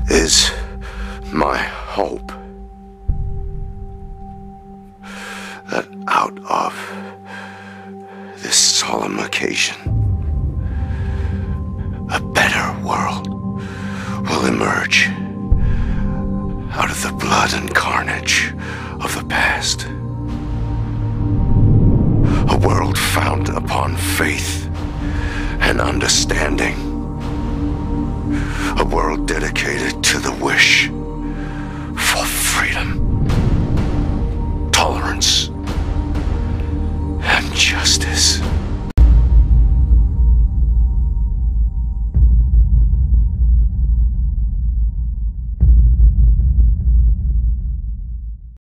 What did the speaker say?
is my hope that out of this solemn occasion, a better world will emerge out of the blood and carnage of the past. A world founded upon faith and understanding. A world dedicated to the wish for freedom, tolerance,